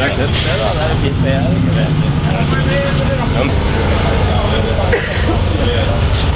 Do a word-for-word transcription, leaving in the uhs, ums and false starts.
Det er kult. Det er jo fint det er, ikke det? Ja.